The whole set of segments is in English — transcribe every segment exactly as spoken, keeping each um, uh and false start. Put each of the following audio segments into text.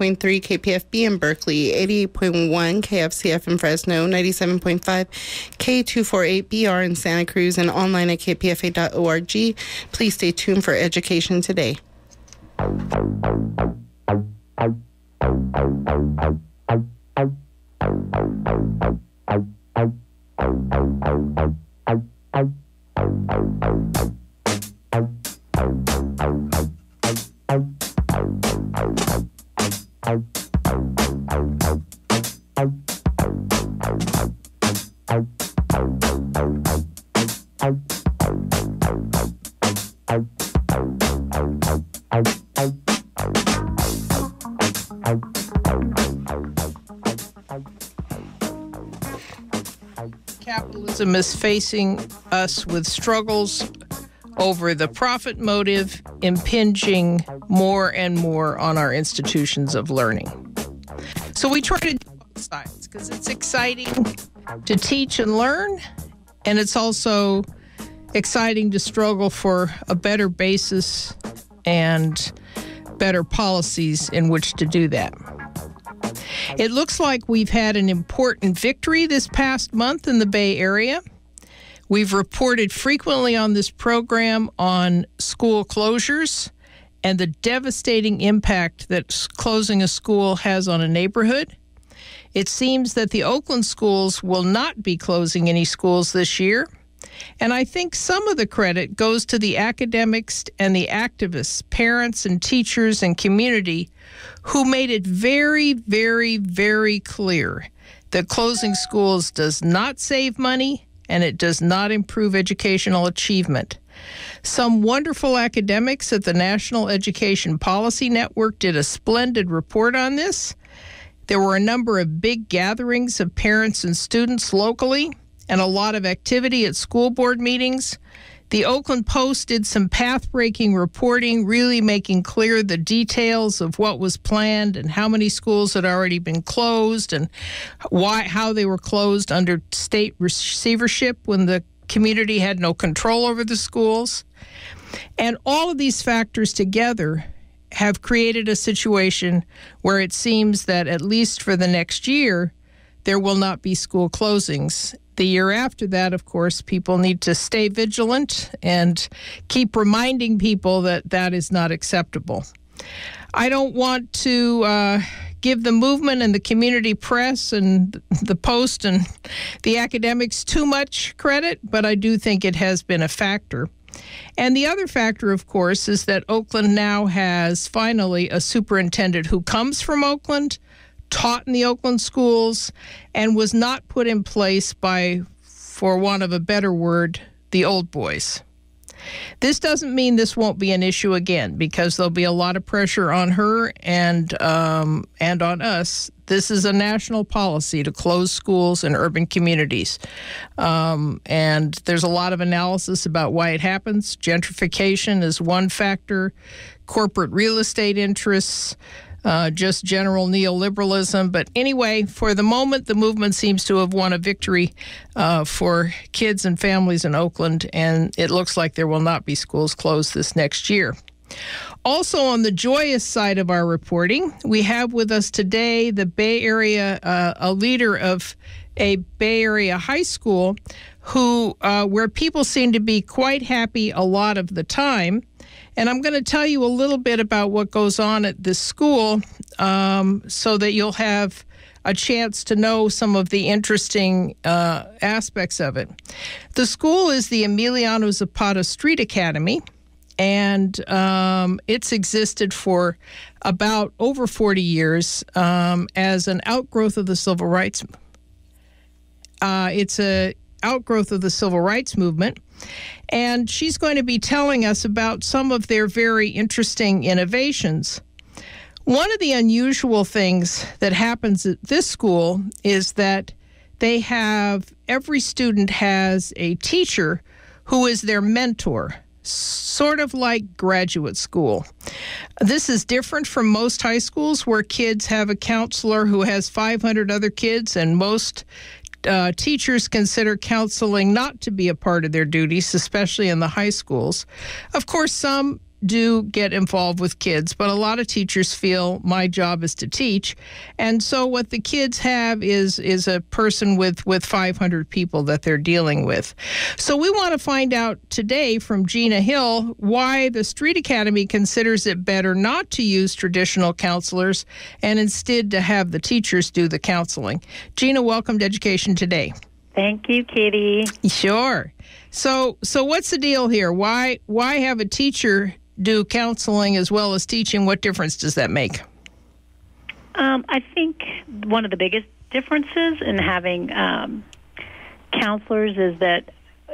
point three K P F B in Berkeley, eighty-eight point one K F C F in Fresno, ninety-seven point five K two forty-eight B R in Santa Cruz, and online at k p f a dot org. Please stay tuned for Education Today. Capitalism is facing us with struggles over the profit motive impinging more and more on our institutions of learning. So we try to do both sides because it's exciting to teach and learn, and it's also exciting to struggle for a better basis and better policies in which to do that. It looks like we've had an important victory this past month in the Bay Area. We've reported frequently on this program on school closures and the devastating impact that closing a school has on a neighborhood. It seems that the Oakland schools will not be closing any schools this year. And I think some of the credit goes to the academics and the activists, parents and teachers and community who made it very, very, very clear that closing schools does not save money and it does not improve educational achievement. Some wonderful academics at the National Education Policy Network did a splendid report on this. There were a number of big gatherings of parents and students locally, and a lot of activity at school board meetings. The Oakland Post did some path-breaking reporting, really making clear the details of what was planned and how many schools had already been closed and why, how they were closed under state receivership when the community had no control over the schools. And all of these factors together have created a situation where it seems that at least for the next year, there will not be school closings. The year after that, of course, people need to stay vigilant and keep reminding people that that is not acceptable. I don't want to uh, give the movement and the community press and the Post and the academics too much credit, but I do think it has been a factor. And the other factor, of course, is that Oakland now has finally a superintendent who comes from Oakland, taught in the Oakland schools, and was not put in place by, for want of a better word, the old boys. This doesn't mean this won't be an issue again, because there'll be a lot of pressure on her and um, and on us. This is a national policy to close schools in urban communities. Um, and there's a lot of analysis about why it happens. Gentrification is one factor, corporate real estate interests, Uh, just general neoliberalism. But anyway, for the moment, the movement seems to have won a victory uh, for kids and families in Oakland, and it looks like there will not be schools closed this next year. Also, on the joyous side of our reporting, we have with us today the Bay Area, uh, a leader of a Bay Area high school who, uh, where people seem to be quite happy a lot of the time. And I'm going to tell you a little bit about what goes on at this school um, so that you'll have a chance to know some of the interesting uh, aspects of it. The school is the Emiliano Zapata Street Academy, and um, it's existed for about over forty years um, as an outgrowth of the civil rights. Uh, it's a outgrowth of the civil rights movement. And she's going to be telling us about some of their very interesting innovations. One of the unusual things that happens at this school is that they have, every student has a teacher who is their mentor, sort of like graduate school. This is different from most high schools where kids have a counselor who has five hundred other kids, and most Uh, teachers consider counseling not to be a part of their duties, especially in the high schools. Of course, some do get involved with kids, but a lot of teachers feel my job is to teach. And so what the kids have is is a person with, with five hundred people that they're dealing with. So we want to find out today from Gina Hill why the Street Academy considers it better not to use traditional counselors and instead to have the teachers do the counseling. Gina, welcome to Education Today. Thank you, Kitty. Sure. So so what's the deal here? Why why have a teacher do counseling as well as teaching? What difference does that make? Um, I think one of the biggest differences in having um, counselors is that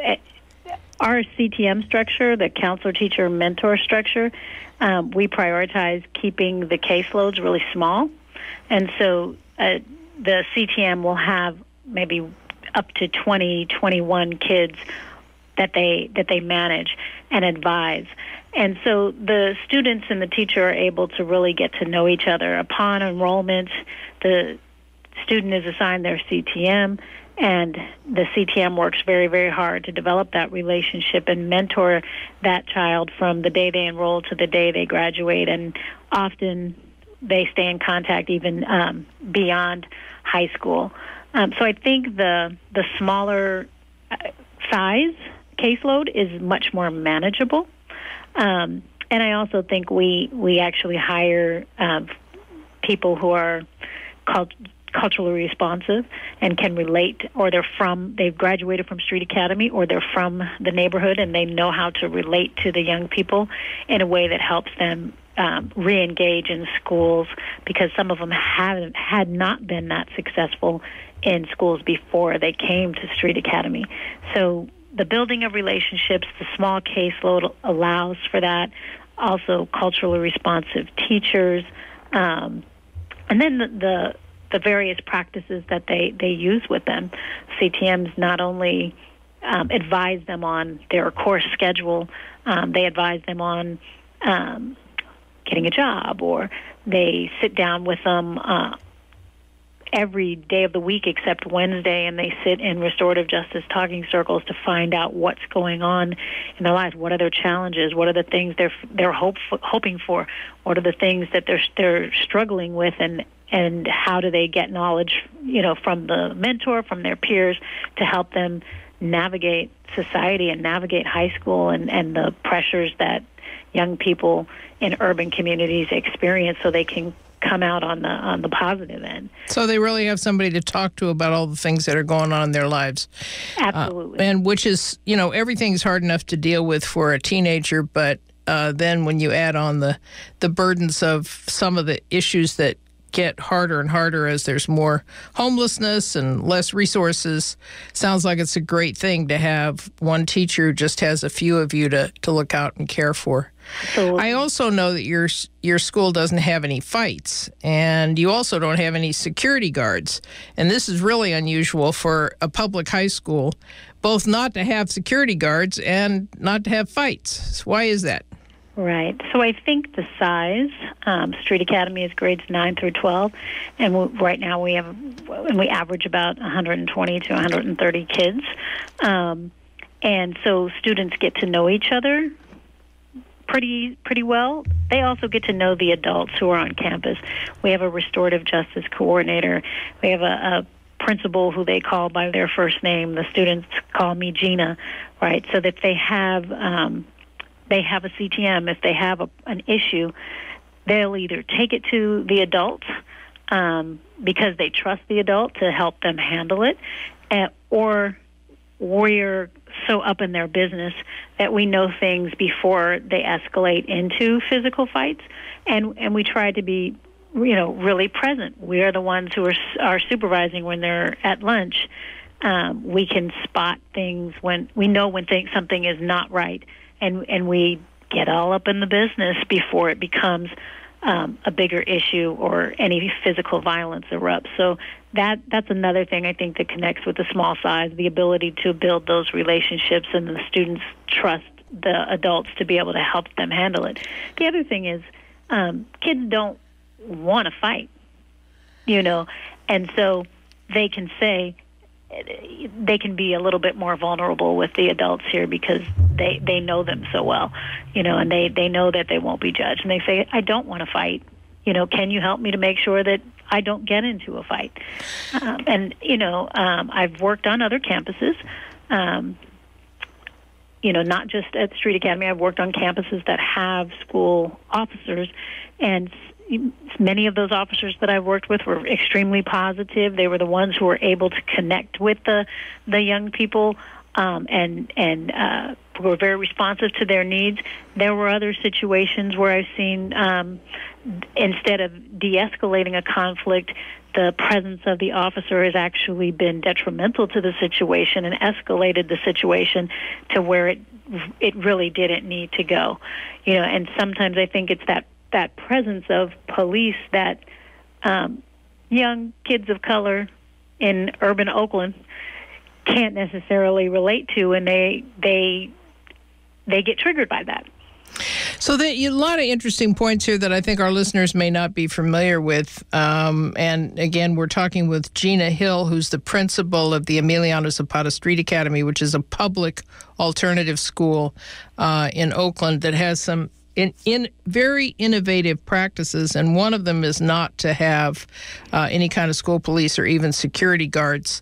our C T M structure, the counselor, teacher, mentor structure, um, we prioritize keeping the caseloads really small. And so uh, the C T M will have maybe up to twenty, twenty-one kids that they that they manage and advise. And so the students and the teacher are able to really get to know each other. Upon enrollment, the student is assigned their C T M, and the C T M works very, very hard to develop that relationship and mentor that child from the day they enroll to the day they graduate. And often they stay in contact even um, beyond high school. Um, so I think the the smaller uh, size caseload is much more manageable. Um, and I also think we, we actually hire um, people who are cult- culturally responsive and can relate, or they're from, they've graduated from Street Academy, or they're from the neighborhood and they know how to relate to the young people in a way that helps them um, re-engage in schools, because some of them haven't, had not been that successful in schools before they came to Street Academy. So the building of relationships, the small caseload allows for that. Also, culturally responsive teachers, um, and then the, the the various practices that they, they use with them. C T Ms not only um, advise them on their course schedule, um, they advise them on um, getting a job, or they sit down with them uh, every day of the week except Wednesday, and they sit in restorative justice talking circles to find out what's going on in their lives. What are their challenges? What are the things they're they're hope, hoping for? What are the things that they're they're struggling with, and and how do they get knowledge, you know, from the mentor, from their peers, to help them navigate society and navigate high school and, and the pressures that young people in urban communities experience, so they can come out on the on the positive end. So they really have somebody to talk to about all the things that are going on in their lives. Absolutely. Uh, and which is, you know, everything's hard enough to deal with for a teenager, but uh, then when you add on the, the burdens of some of the issues that get harder and harder as there's more homelessness and less resources, sounds like it's a great thing to have one teacher who just has a few of you to, to look out and care for. Absolutely. I also know that your your school doesn't have any fights, and you also don't have any security guards. And this is really unusual for a public high school, both not to have security guards and not to have fights. Why is that? Right. So I think the size, um, Street Academy is grades nine through twelve, and we, right now we have, and we average about one hundred twenty to one hundred thirty kids. Um, and so students get to know each other pretty pretty well. They also get to know the adults who are on campus. We have a restorative justice coordinator. We have a, a principal who they call by their first name. The students call me Gina, right? So that they have um, they have a C T M. If they have a, an issue, they'll either take it to the adult um, because they trust the adult to help them handle it, uh, or we're so up in their business that we know things before they escalate into physical fights, and and we try to be, you know, really present. We are the ones who are are supervising when they're at lunch. Um, we can spot things when we know when think something is not right, and and we get all up in the business before it becomes um, a bigger issue or any physical violence erupts. So that that's another thing I think that connects with the small size, the ability to build those relationships, and the students trust the adults to be able to help them handle it. The other thing is um, kids don't want to fight, you know, and so they can say, they can be a little bit more vulnerable with the adults here because they, they know them so well, you know, and they, they know that they won't be judged. And they say, I don't want to fight. You know, can you help me to make sure that I don't get into a fight? Um, and, you know, um, I've worked on other campuses, um, you know, not just at Street Academy. I've worked on campuses that have school officers, and many of those officers that I've worked with were extremely positive. They were the ones who were able to connect with the the young people um, and and uh, were very responsive to their needs. There were other situations where I've seen um, instead of de-escalating a conflict, the presence of the officer has actually been detrimental to the situation and escalated the situation to where it it really didn't need to go. You know, and sometimes I think it's that that presence of police that um, young kids of color in urban Oakland can't necessarily relate to, and they they they get triggered by that. So there are a lot of interesting points here that I think our listeners may not be familiar with. Um, and again, we're talking with Gina Hill, who's the principal of the Emiliano Zapata Street Academy, which is a public alternative school uh, in Oakland that has some In, in very innovative practices, and one of them is not to have uh, any kind of school police or even security guards.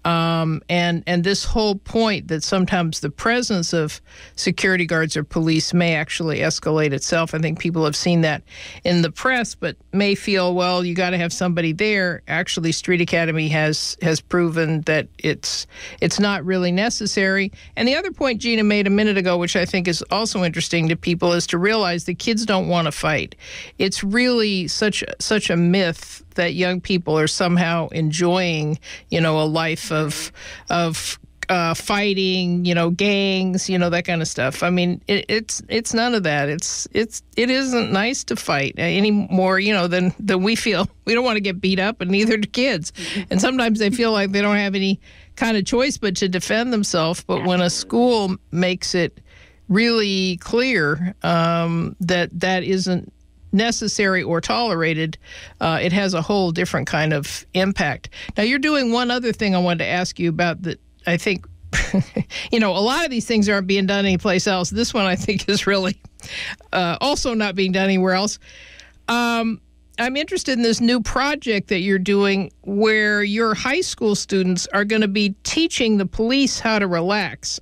Um, and and this whole point that sometimes the presence of security guards or police may actually escalate itself. I think people have seen that in the press, but may feel, well, you got to have somebody there. Actually, Street Academy has has proven that it's it's not really necessary. And the other point Gina made a minute ago, which I think is also interesting to people, is to realize the kids don't want to fight. It's really such such a myth that young people are somehow enjoying, you know, a life of of uh, fighting, you know, gangs, you know, that kind of stuff. I mean, it, it's it's none of that. It's it's it isn't nice to fight any more, you know, than than we feel. We don't want to get beat up, and neither do kids. And sometimes they feel like they don't have any kind of choice but to defend themselves. But when a school makes it really clear um, that that isn't necessary or tolerated, uh, it has a whole different kind of impact. Now, you're doing one other thing I wanted to ask you about that I think, you know, a lot of these things aren't being done anyplace else. This one I think is really uh, also not being done anywhere else. Um, I'm interested in this new project that you're doing where your high school students are going to be teaching the police how to relax.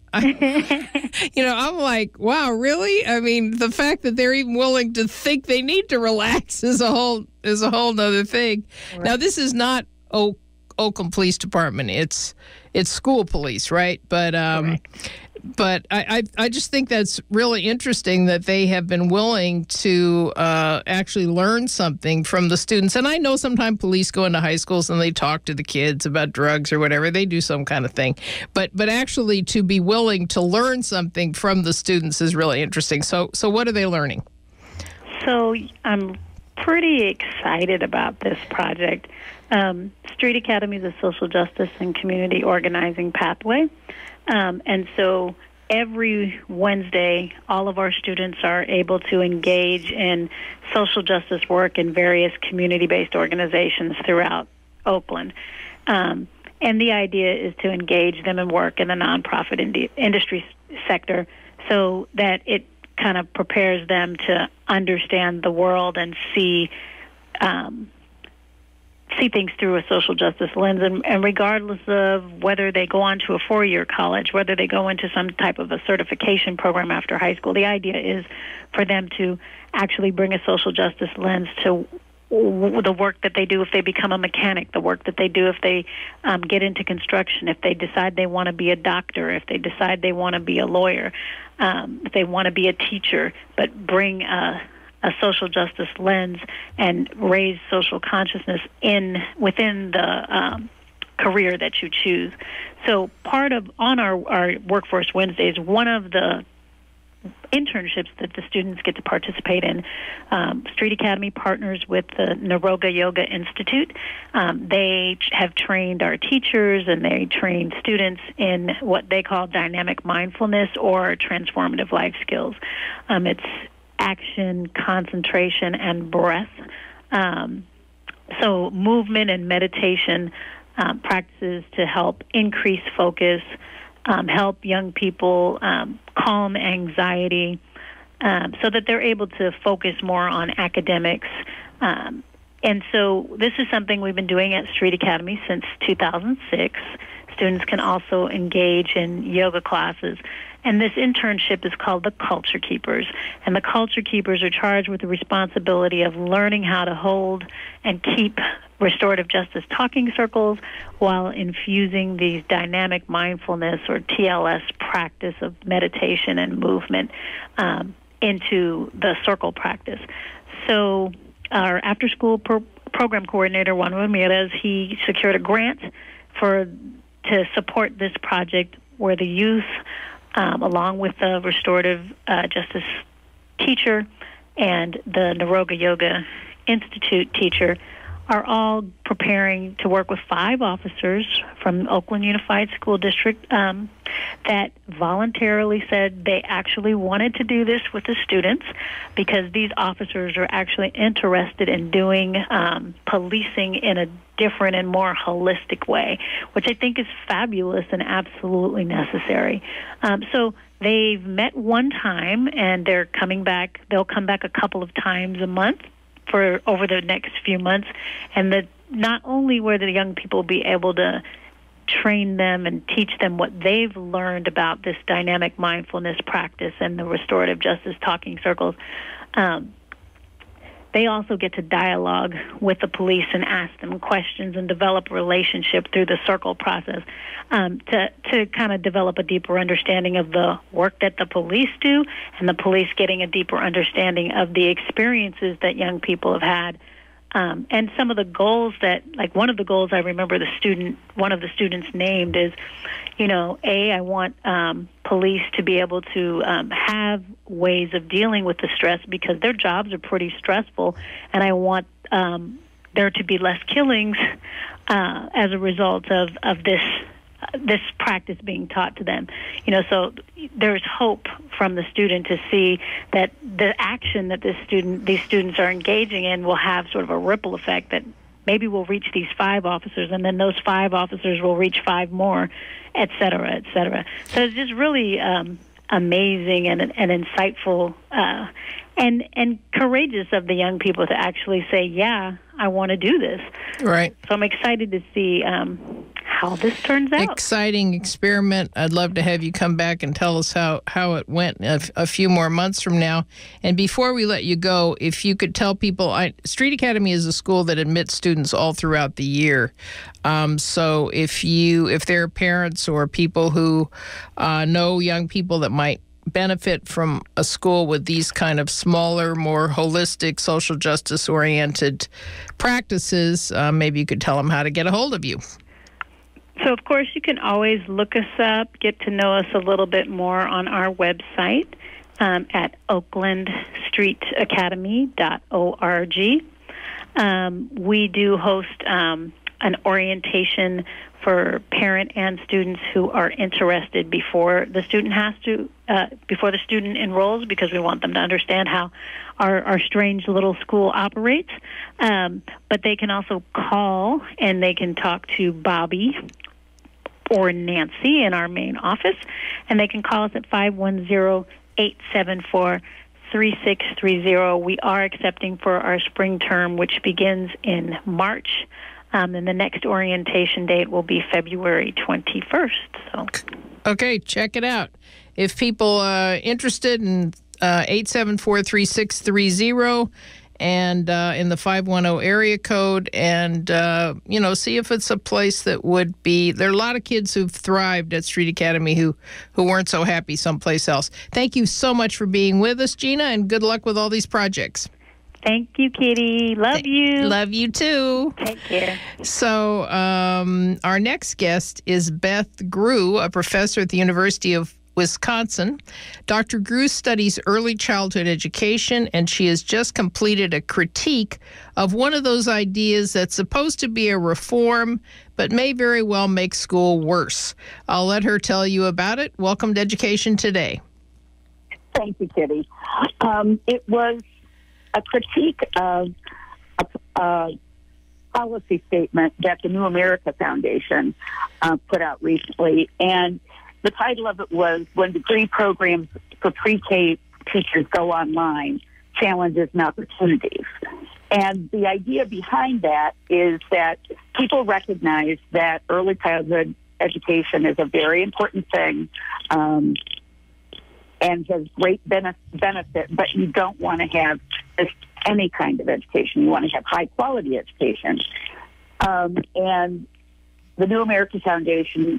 I, you know, I'm like, wow, really? I mean, the fact that they're even willing to think they need to relax is a whole is a whole other thing. Right. Now, this is not Oak, Oakland Police Department. It's it's school police, right? But um, right. But I, I, I just think that's really interesting that they have been willing to uh, actually learn something from the students. And I know sometimes police go into high schools and they talk to the kids about drugs or whatever. They do some kind of thing. But but actually to be willing to learn something from the students is really interesting. So so what are they learning? So I'm pretty excited about this project. Um, Street Academy is a social justice and community organizing pathway. Um, and so every Wednesday, all of our students are able to engage in social justice work in various community-based organizations throughout Oakland. Um, and the idea is to engage them in work in the nonprofit ind- industry sector so that it kind of prepares them to understand the world and see um, see things through a social justice lens, and, and regardless of whether they go on to a four-year college, whether they go into some type of a certification program after high school, the idea is for them to actually bring a social justice lens to the work that they do if they become a mechanic, the work that they do if they um, get into construction, if they decide they want to be a doctor, if they decide they want to be a lawyer, um, if they want to be a teacher, but bring a a social justice lens and raise social consciousness in within the um, career that you choose. So part of, on our, our Workforce Wednesdays, one of the internships that the students get to participate in, um, Street Academy partners with the Naroga Yoga Institute. Um, they have trained our teachers and they train students in what they call dynamic mindfulness or transformative life skills. Um, it's action, concentration, and breath. Um, so movement and meditation um, practices to help increase focus, um, help young people um, calm anxiety, um, so that they're able to focus more on academics. Um, and so this is something we've been doing at Street Academy since two thousand six. Students can also engage in yoga classes. And this internship is called the Culture Keepers. And the Culture Keepers are charged with the responsibility of learning how to hold and keep restorative justice talking circles while infusing these dynamic mindfulness, or T L S, practice of meditation and movement um, into the circle practice. So our after-school pro- program coordinator, Juan Ramirez, he secured a grant for to support this project where the youth, um, along with the restorative uh, justice teacher and the Naroga Yoga Institute teacher, are all preparing to work with five officers from Oakland Unified School District um, that voluntarily said they actually wanted to do this with the students because these officers are actually interested in doing um, policing in a different and more holistic way, which I think is fabulous and absolutely necessary. Um, so they've met one time, and they're coming back. They'll come back a couple of times a month for over the next few months, and that not only will the young people be able to train them and teach them what they've learned about this dynamic mindfulness practice and the restorative justice talking circles, um, they also get to dialogue with the police and ask them questions and develop a relationship through the circle process um, to, to kind of develop a deeper understanding of the work that the police do, and the police getting a deeper understanding of the experiences that young people have had. Um, and some of the goals that, like one of the goals I remember the student, one of the students named is, you know, A, I want um, police to be able to um, have ways of dealing with the stress because their jobs are pretty stressful, and I want um, there to be less killings uh, as a result of, of this uh, this practice being taught to them. You know, so there's hope from the student to see that the action that this student, these students are engaging in will have sort of a ripple effect that maybe we'll reach these five officers, and then those five officers will reach five more, et cetera, et cetera. So it's just really um, amazing and, and insightful uh, and and courageous of the young people to actually say, yeah, I want to do this. Right. So I'm excited to see um, how this turns out. Exciting experiment. I'd love to have you come back and tell us how, how it went a, a few more months from now. And before we let you go, if you could tell people, I, Street Academy is a school that admits students all throughout the year. Um, so if you, if there are parents or people who uh, know young people that might benefit from a school with these kind of smaller, more holistic, social justice-oriented practices, uh, maybe you could tell them how to get a hold of you. So, of course, you can always look us up, get to know us a little bit more on our website um, at oakland street academy dot org. Um, we do host um, an orientation for parent and students who are interested before the student has to, uh, before the student enrolls, because we want them to understand how our, our strange little school operates. Um, but they can also call and they can talk to Bobby or Nancy in our main office, and they can call us at five one zero, eight seven four, three six three zero. We are accepting for our spring term, which begins in March. Um, and the next orientation date will be February twenty-first. So, okay, check it out. If people are interested in uh, eight seven four, three six three zero and uh, in the five one zero area code, and, uh, you know, see if it's a place that would be, there are a lot of kids who've thrived at Street Academy who, who weren't so happy someplace else. Thank you so much for being with us, Gina, and good luck with all these projects. Thank you, Kitty. Love you. Love you, too. Take care. So um, our next guest is Beth Grew, a professor at the University of Wisconsin. Doctor Grew studies early childhood education, and she has just completed a critique of one of those ideas that's supposed to be a reform, but may very well make school worse. I'll let her tell you about it. Welcome to Education Today. Thank you, Kitty. Um, it was a critique of a, a policy statement that the New America Foundation uh, put out recently. And the title of it was When Degree Programs for Pre-K Teachers Go Online, Challenges and Opportunities. And the idea behind that is that people recognize that early childhood education is a very important thing um, and has great bene- benefit, but you don't want to have just any kind of education. You want to have high-quality education. Um, and the New America Foundation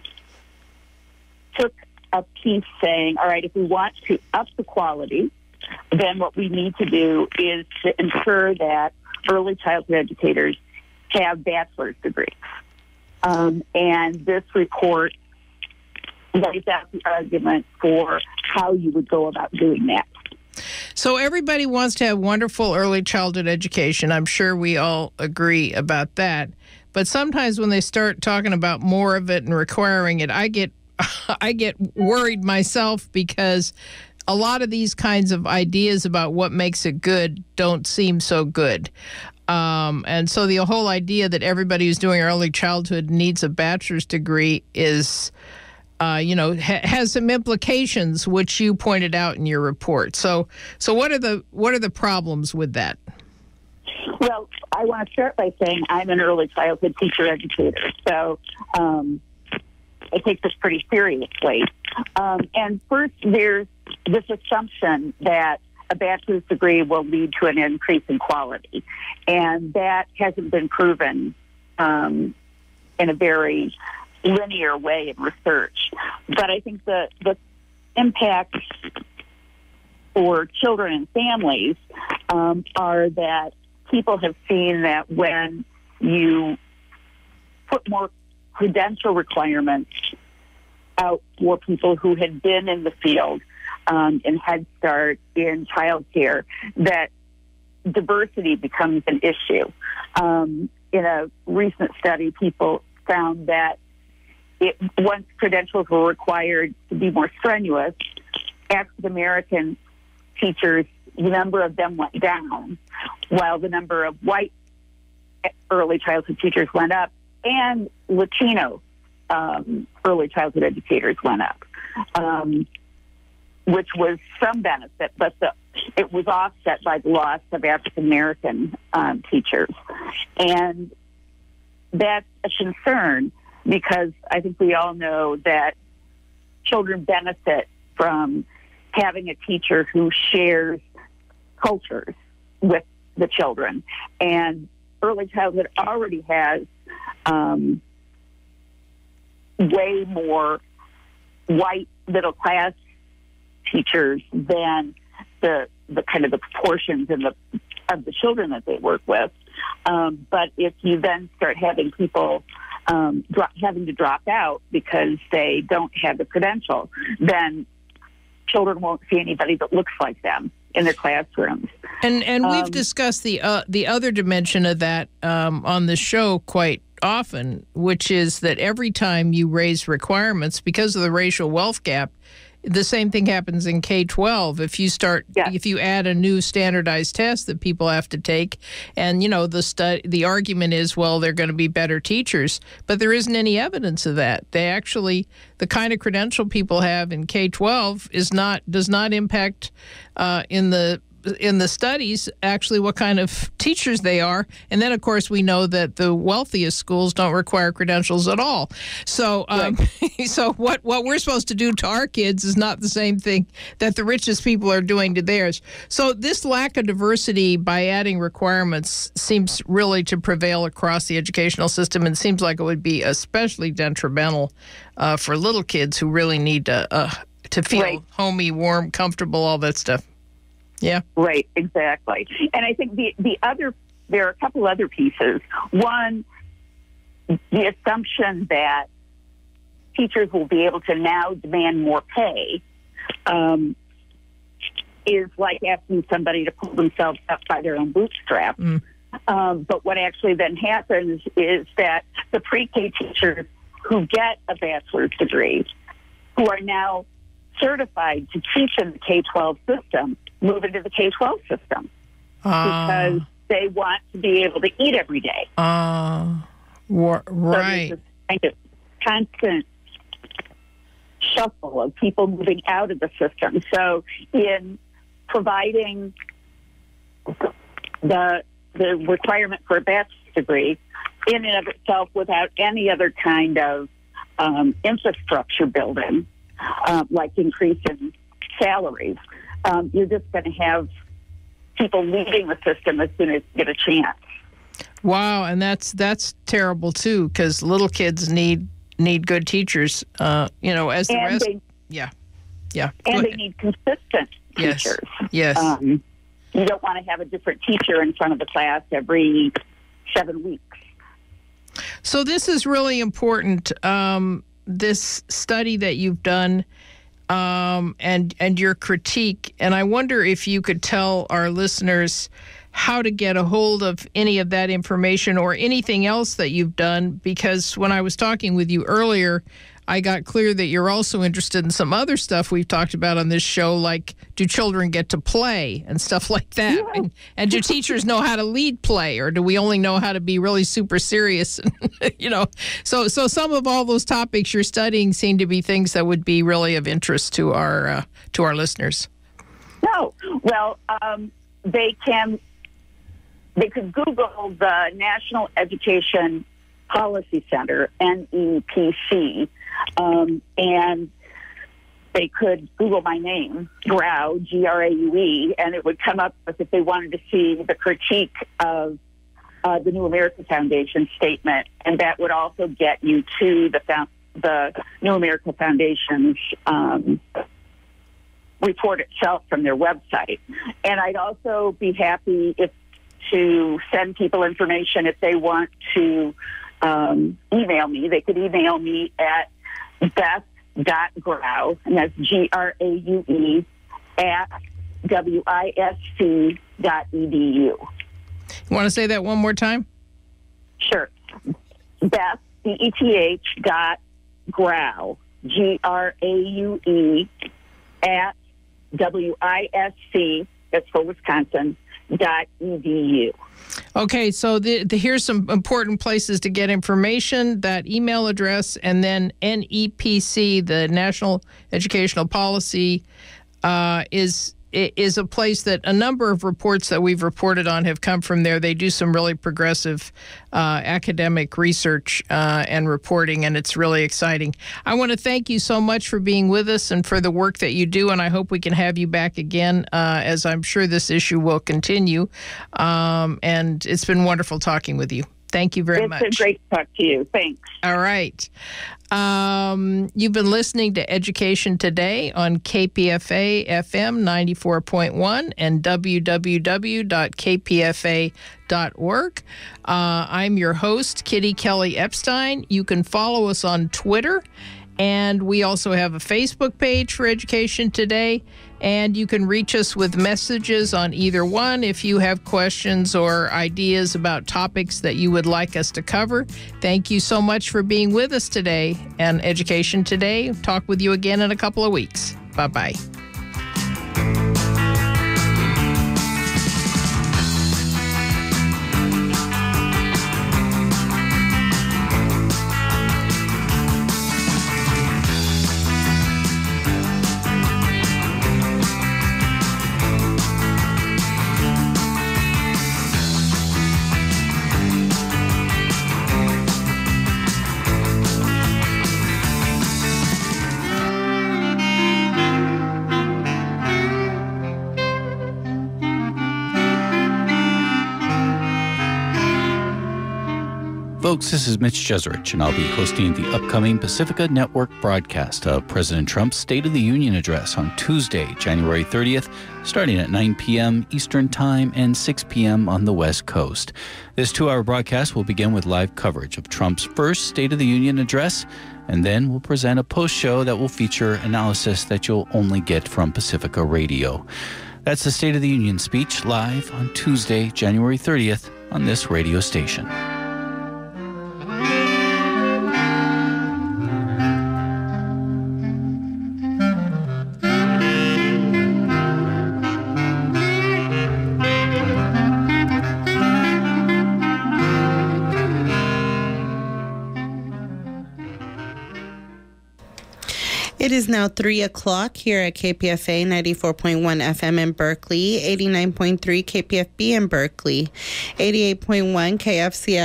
took a piece saying, all right, if we want to up the quality, then what we need to do is to ensure that early childhood educators have bachelor's degrees. Um, and this report lays out the argument for how you would go about doing that. So everybody wants to have wonderful early childhood education. I'm sure we all agree about that. But sometimes when they start talking about more of it and requiring it, I get I get worried myself, because a lot of these kinds of ideas about what makes it good don't seem so good. Um, and so the whole idea that everybody who's doing early childhood needs a bachelor's degree is, uh, you know, ha- has some implications, which you pointed out in your report. So, so what are the what are the problems with that? Well, I want to start by saying I'm an early childhood teacher educator, so um, I take this pretty seriously. Um, and first, there's this assumption that a bachelor's degree will lead to an increase in quality, and that hasn't been proven um, in a very linear way in research. But I think the, the impact for children and families um, are that people have seen that when you put more credential requirements out for people who had been in the field, um, in Head Start, in child care, that diversity becomes an issue. Um, in a recent study, people found that it, once credentials were required to be more strenuous, African American teachers, the number of them went down, while the number of white early childhood teachers went up, and Latino um, early childhood educators went up, um, which was some benefit, but the, it was offset by the loss of African American um, teachers. And that's a concern, because I think we all know that children benefit from having a teacher who shares cultures with the children. And early childhood already has um, way more white middle class teachers than the the kind of the proportions in the of the children that they work with. Um, but if you then start having people um, drop, having to drop out because they don't have the credential, then children won't see anybody that looks like them in their classrooms. And and we've Um, discussed the uh, the other dimension of that um, on the show quite often, which is that every time you raise requirements, because of the racial wealth gap, the same thing happens in K twelve. If you start, Yeah. if you add a new standardized test that people have to take, and you know the stu- the argument is, well, they're going to be better teachers, but there isn't any evidence of that. They actually, the kind of credential people have in K twelve is not does not impact uh, in the in the studies actually what kind of teachers they are. And then, of course, we know that the wealthiest schools don't require credentials at all. So um, right. so what, what we're supposed to do to our kids is not the same thing that the richest people are doing to theirs. So this lack of diversity by adding requirements seems really to prevail across the educational system, and seems like it would be especially detrimental uh, for little kids who really need to, uh, to feel Right. homey, warm, comfortable, all that stuff. Yeah. Right, exactly. And I think the, the other, there are a couple other pieces. One, the assumption that teachers will be able to now demand more pay um, is like asking somebody to pull themselves up by their own bootstraps. Mm. Um, but what actually then happens is that the pre-K teachers who get a bachelor's degree, who are now certified to teach in the K twelve system, move into the K twelve system. Uh, Because they want to be able to eat every day. Uh, wh- right. So there's this kind of constant shuffle of people moving out of the system. So in providing the the requirement for a bachelor's degree in and of itself without any other kind of um, infrastructure building, uh, like increase in salaries, um, you're just going to have people leaving the system as soon as they get a chance. Wow, and that's that's terrible too, because little kids need need good teachers. Uh, you know, as the and rest. They, yeah, yeah. And they need consistent yes. teachers. Yes. Um, you don't want to have a different teacher in front of the class every seven weeks. So this is really important. Um, this study that you've done. Um, and and your critique, and I wonder if you could tell our listeners how to get a hold of any of that information or anything else that you've done, because when I was talking with you earlier, I got clear that you're also interested in some other stuff we've talked about on this show, like do children get to play and stuff like that? Yeah. And, and do teachers know how to lead play, or do we only know how to be really super serious? you know, so so some of all those topics you're studying seem to be things that would be really of interest to our uh, to our listeners. No, well, um, they can they could Google the National Education Policy Center, N E P C, um, and they could Google my name, Grau, G R A U E, and it would come up with if they wanted to see the critique of uh, the New America Foundation statement, and that would also get you to the found, the New America Foundation's um, report itself from their website. And I'd also be happy if to send people information if they want to um, email me. They could email me at beth.grau, and that's G R A U E, at W I S C dot E D U. You want to say that one more time? Sure. Beth, B E T H, dot Grau, G R A U E, at W I S C, that's for Wisconsin, dot E D U. Okay, so the, the, here's some important places to get information, that email address, and then N E P C, the National Educational Policy, uh, is is a place that a number of reports that we've reported on have come from there. They do some really progressive uh, academic research uh, and reporting, and it's really exciting. I want to thank you so much for being with us and for the work that you do, and I hope we can have you back again, uh, as I'm sure this issue will continue. Um, and it's been wonderful talking with you. Thank you very it's much. It's been great to talk to you. Thanks. All right. Um, you've been listening to Education Today on K P F A F M ninety-four point one and w w w dot k p f a dot org. Uh, I'm your host, Kitty Kelly Epstein. You can follow us on Twitter, and we also have a Facebook page for Education Today. And you can reach us with messages on either one if you have questions or ideas about topics that you would like us to cover. Thank you so much for being with us today and Education Today. Talk with you again in a couple of weeks. Bye-bye. Folks, this is Mitch Jeserich, and I'll be hosting the upcoming Pacifica Network broadcast of President Trump's State of the Union address on Tuesday, January thirtieth, starting at nine p.m. Eastern Time and six p.m. on the West Coast. This two-hour broadcast will begin with live coverage of Trump's first State of the Union address, and then we'll present a post-show that will feature analysis that you'll only get from Pacifica Radio. That's the State of the Union speech live on Tuesday, January thirtieth on this radio station. It is now three o'clock here at K P F A ninety-four point one F M in Berkeley, eighty-nine point three K P F B in Berkeley, eighty-eight point one K F C F